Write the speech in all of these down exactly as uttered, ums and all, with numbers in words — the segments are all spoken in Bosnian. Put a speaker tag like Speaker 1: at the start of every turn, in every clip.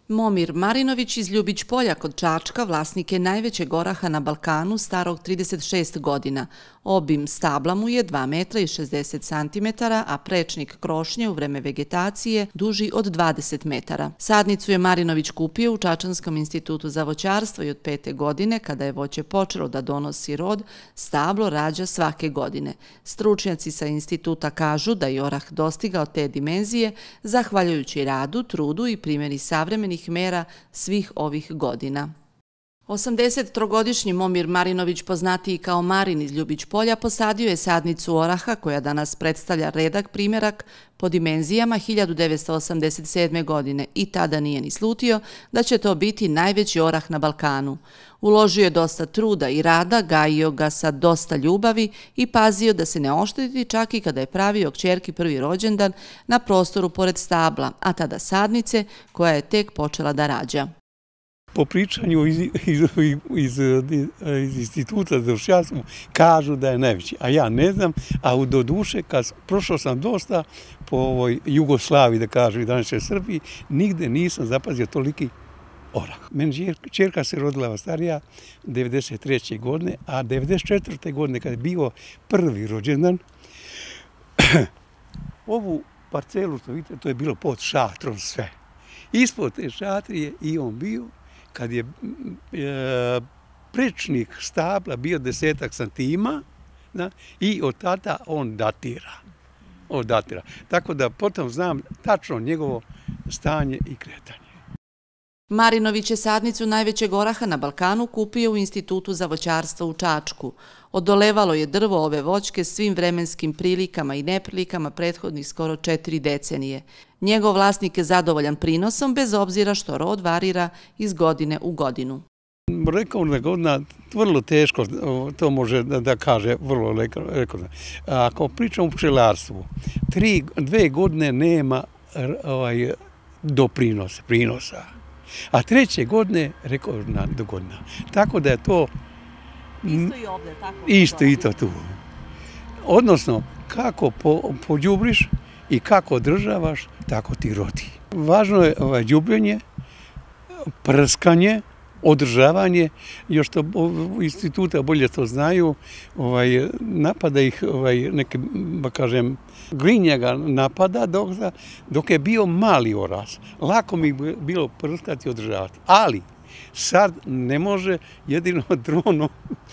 Speaker 1: Momir Marinović iz Ljubić Polja kod Čačka vlasnik je najvećeg oraha na Balkanu starog trideset šest godina. Obim stabla mu je dva metra i šezdeset centimetara, a prečnik krošnje u vreme vegetacije duži od dvadeset metara. Sadnicu je Marinović kupio u Čačanskom institutu za voćarstvo i od pete godine, kada je voće počelo da donosi rod, stablo rađa svake godine. Stručnjaci sa instituta kažu da je orah dostigao te dimenzije zahvaljujući radu, trudu i primjeni savremenih mera svih ovih godina. osamdesettrogodišnji Momir Marinović, poznatiji kao Marin iz Ljubić Polja, posadio je sadnicu oraha koja danas predstavlja redak primjerak po dimenzijama hiljadu devetsto osamdeset sedme. godine i tada nije ni slutio da će to biti najveći orah na Balkanu. Uložio je dosta truda i rada, gajio ga sa dosta ljubavi i pazio da se ne ošteti čak i kada je pravio kćerki prvi rođendan na prostoru pored stabla, a tada sadnice koja je tek počela da rađa.
Speaker 2: Po pričanju iz, iz, iz, iz instituta za voćarstvo kažu da je najveći, a ja ne znam, a do duše, kad prošao sam dosta po ovoj Jugoslaviji, da kažu i današnjoj Srbiji, nigde nisam zapazio toliki orah. Meni čerka se rodila starija devedeset treće. godine, a devedeset četvrte. godine kad je bio prvi rođendan, ovu parcelu što vidite, to je bilo pod šatrom sve. Ispod te šatrije i on bio, kad je e, prečnik stabla bio desetak santima, da, i od tada on datira. On datira. Tako da potom znam tačno njegovo stanje i kretanje.
Speaker 1: Marinović je sadnicu najvećeg oraha na Balkanu kupio u Institutu za voćarstvo u Čačku. Odolevalo je drvo ove voćke svim vremenskim prilikama i neprilikama prethodnih skoro četiri decenije. Njegov vlasnik je zadovoljan prinosom, bez obzira što rod varira iz godine u godinu.
Speaker 2: Rekao da godina, vrlo teško to može da, da kaže, vrlo rekao. Ako pričam u pčelarstvu, tri, dve godine nema ovaj, doprinosa, prinosa. A treće godine rekordna godina. Tako da je to
Speaker 1: isto i ovdje, tako?
Speaker 2: Isto i to tu. Odnosno, kako po, pođubriš i kako održavaš, tako ti rodi. Važno je ovaj, đubljenje, prskanje, održavanje, još to instituta bolje to znaju, ovaj, napada ih ovaj, neke, ba kažem, glinja ga napada dok, dok je bio mali oras. Lako mi bilo prskati i održavati. Ali sad ne može jedino dronom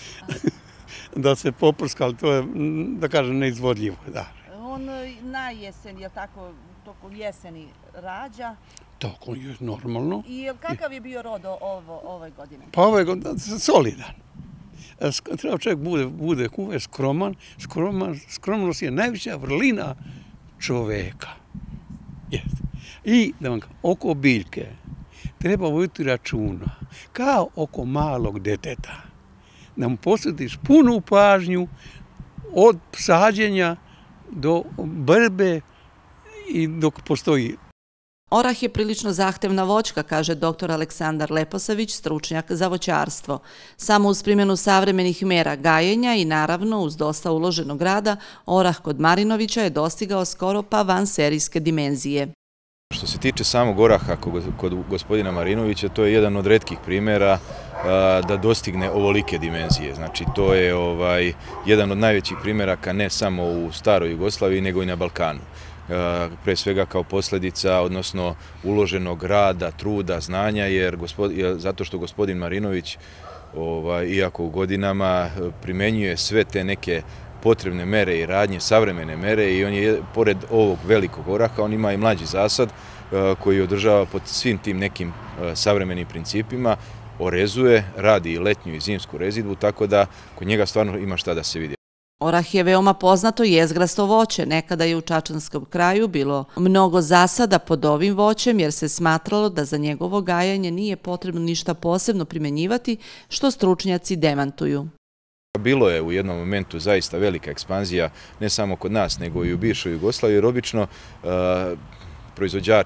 Speaker 2: da se poprska, ali to je, da kažem, neizvodljivo. Da.
Speaker 3: On na jesen, je tako, tokom jeseni rađa?
Speaker 2: Tako je, normalno.
Speaker 3: I kakav je bio rod ovo, ove godine?
Speaker 2: Pa ove godine, solidan. Treba čovjek bude, bude uvijek skroman. skroman. Skromnost je najveća vrlina čoveka. Yes. I da vam oko biljke treba voditi računa kao oko malog deteta. Da mu posvetiš punu pažnju od sađenja do brbe i dok postoji.
Speaker 1: Orah je prilično zahtevna voćka, kaže doktor Aleksandar Leposavić, stručnjak za voćarstvo. Samo uz primjenu savremenih mera gajenja i naravno uz dosta uloženog rada, orah kod Marinovića je dostigao skoro pa vanserijske dimenzije.
Speaker 4: Što se tiče samog oraha kod gospodina Marinovića, to je jedan od retkih primjera da dostigne ovolike dimenzije. Znači, to je ovaj, jedan od najvećih primjeraka ne samo u staroj Jugoslaviji, nego i na Balkanu. Pre svega kao posljedica, odnosno uloženog rada, truda, znanja, jer zato što gospodin Marinović, ovaj, iako u godinama, primenjuje sve te neke potrebne mere i radnje, savremene mere, i on je, pored ovog velikog oraha, on ima i mlađi zasad koji održava pod svim tim nekim savremenim principima, orezuje, radi i letnju i zimsku rezidbu, tako da kod njega stvarno ima šta da se vidi.
Speaker 1: Orah je veoma poznato jezgrasto voće. Nekada je u Čačanskom kraju bilo mnogo zasada pod ovim voćem jer se smatralo da za njegovo gajanje nije potrebno ništa posebno primjenjivati, što stručnjaci demantuju.
Speaker 4: Bilo je u jednom momentu zaista velika ekspanzija, ne samo kod nas, nego i u bivšoj Jugoslaviji, jer obično proizvođači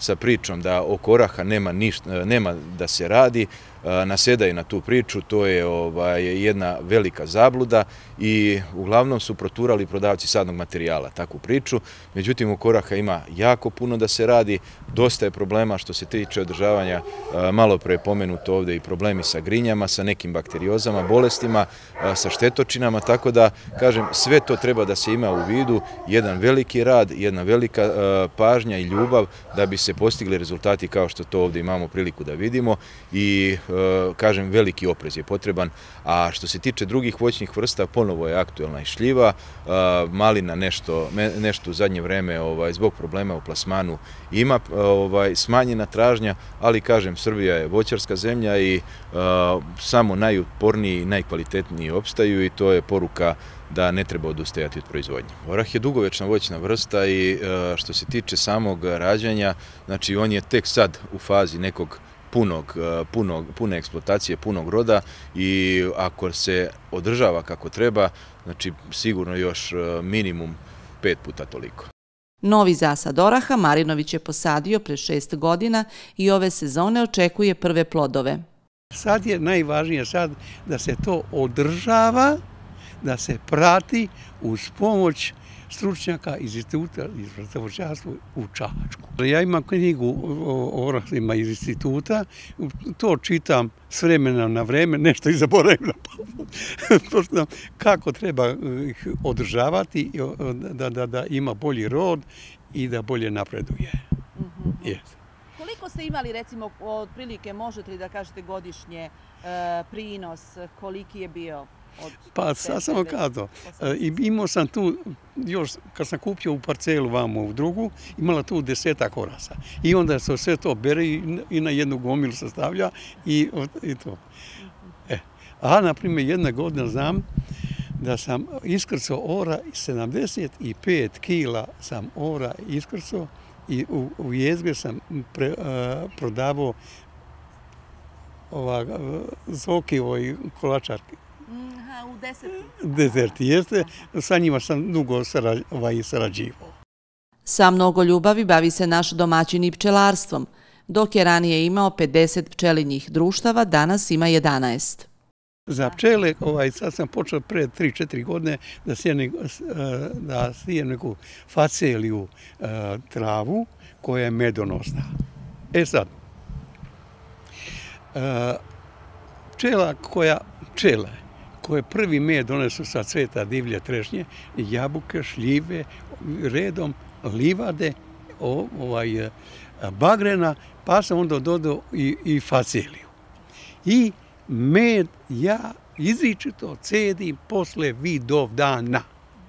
Speaker 4: sa pričom da oko oraha nema, ništa, nema da se radi, nasedaju na tu priču, to je ovaj, jedna velika zabluda i uglavnom su proturali prodavci sadnog materijala takvu priču. Međutim, oko oraha ima jako puno da se radi, dosta je problema što se tiče održavanja, malo pre pomenuto ovde i problemi sa grinjama, sa nekim bakteriozama, bolestima, sa štetočinama, tako da, kažem, sve to treba da se ima u vidu, jedan veliki rad, jedna velika pažnja i ljubav da bi se postigli rezultati kao što to ovde imamo priliku da vidimo i kažem, veliki oprez je potreban, a što se tiče drugih voćnih vrsta, ponovo je aktuelna i šljiva, malina nešto, nešto u zadnje vreme ovaj, zbog problema u plasmanu ima ovaj, smanjena tražnja, ali kažem, Srbija je voćarska zemlja i a, samo najuporniji i najkvalitetniji opstaju i to je poruka da ne treba odustajati od proizvodnje. Orah je dugovečna voćna vrsta i što se tiče samog rađanja, znači on je tek sad u fazi nekog punog, punog, pune eksploatacije, punog roda i ako se održava kako treba, znači sigurno još minimum pet puta toliko.
Speaker 1: Novi zasad oraha Marinović je posadio pre šest godina i ove sezone očekuje prve plodove.
Speaker 2: Sad je najvažnije sad da se to održava, da se prati uz pomoć stručnjaka iz instituta za voćarstvo u Čačku. Ja imam knjigu o orahima iz instituta, to čitam s vremena na vreme, nešto i zaboravim kako treba ih održavati, da, da, da ima bolji rod i da bolje napreduje.
Speaker 3: Mm-hmm. Yes. Koliko ste imali, recimo, otprilike, možete li da kažete godišnje e, prinos, koliki je bio?
Speaker 2: Pa sad sam vam kazao, imao sam tu, još kad sam kupio u parcelu vamo u drugu, imala tu desetak orasa. I onda se sve to bere i na jednu gomilu se stavlja i, i to. E. A, na primjer, jedna godina znam da sam iskrcao ora, sedamdeset pet kila sam ora iskrcao i u, u jezgre sam pre, a, prodavao ova, Zokivoj kolačarki.
Speaker 3: Aha, u deserti.
Speaker 2: Deserti, jeste. Sa njima sam dugo sarađivao.
Speaker 1: Sa mnogo ljubavi bavi se naš domaćin i pčelarstvom. Dok je ranije imao pedeset pčelinjih društava, danas ima jedanaest.
Speaker 2: Za pčele, ovaj, sad sam počeo pre tri četiri godine da sijem, da sijem neku faceliju travu koja je medonosna. E sad, pčela koja, pčela koje prvi med donesu sa cveta divlje trešnje, jabuke, šljive, redom livade, ovaj, bagrena, pa sam onda dodao i, i faceliju. I med ja izričito cedim posle Vidovdana.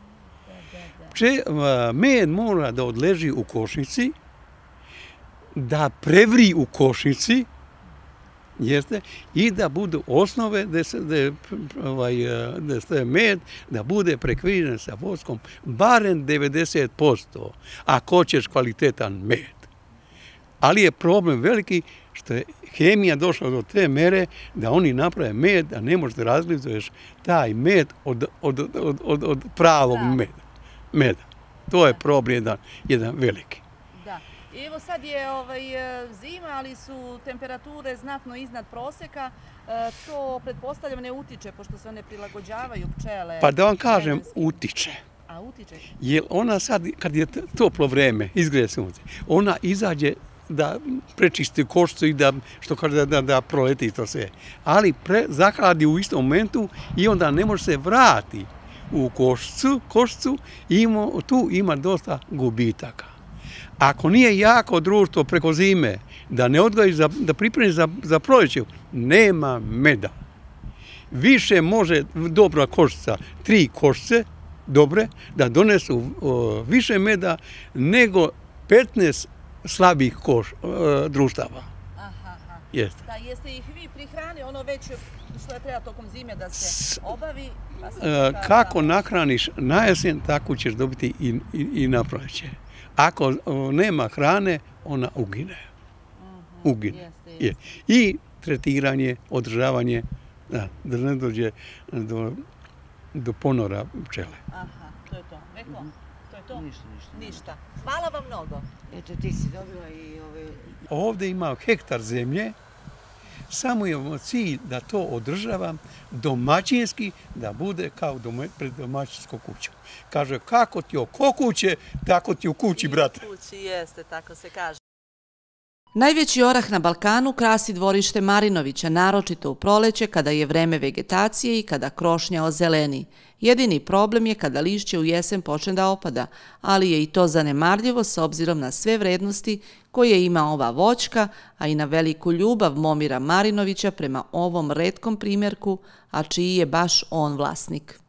Speaker 2: Če, med mora da odleži u košnici, da prevri u košnici, jeste, i da budu osnove da se, da, ovaj, da se med, da bude prekriven sa voskom barem devedeset posto, ako hoćeš kvalitetan med. Ali je problem veliki što je hemija došla do te mere da oni naprave med, da ne možeš da razlikuješ taj med od, od, od, od, od pravog meda. meda. To je problem jedan, jedan veliki.
Speaker 3: Da. Evo sad je ovaj, zima, ali su temperature znatno iznad proseka. E, to, pretpostavljam, ne utiče, pošto se one prilagođavaju pčele.
Speaker 2: Pa da vam kažem, utiče.
Speaker 3: A utiče?
Speaker 2: Jer ona sad, kad je toplo vreme, izgreje sunce, ona izađe da prečisti košcu i da, što kaže, da, da, da proleti to sve. Ali pre, zahladi u istom momentu i onda ne može se vrati u košcu, košcu i ima, tu ima dosta gubitaka. Ako nije jako društvo preko zime, da ne odgoji, za, da pripremi za, za proljeće, nema meda. Više može dobra košca, tri košce, dobre, da donesu o, više meda nego petnaest slabih koš, o, društava.
Speaker 3: Aha, aha.
Speaker 2: Jeste.
Speaker 3: Da, jeste ih vi prihrani ono već što je treba tokom zime da se obavi? Pa se
Speaker 2: e, kako nahraniš na jesen, tako ćeš dobiti i, i, i na proljeće. Ako o, nema hrane, ona ugine.
Speaker 3: Uh-huh.
Speaker 2: Ugine.
Speaker 3: Jeste, jeste.
Speaker 2: I tretiranje, održavanje, da, da ne dođe do, do ponora pčele.
Speaker 3: Aha, to je to. Eko, to je je to?
Speaker 5: Ništa, ništa.
Speaker 3: Ništa. Hvala vam mnogo.
Speaker 5: Eto, ti si dobila i ove...
Speaker 2: Ovdje ima hektar zemlje, samo imamo cilj da to održavam domaćinski, da bude kao doma, pred domaćinskom kućom. Kaže, kako ti oko kuće, tako ti u kući, brate.
Speaker 3: U kući jeste, tako se kaže.
Speaker 1: Najveći orah na Balkanu krasi dvorište Marinovića, naročito u proleće kada je vreme vegetacije i kada krošnja ozeleni. Jedini problem je kada lišće u jesen počne da opada, ali je i to zanemarljivo s obzirom na sve vrednosti koje ima ova voćka, a i na veliku ljubav Momira Marinovića prema ovom retkom primjerku, a čiji je baš on vlasnik.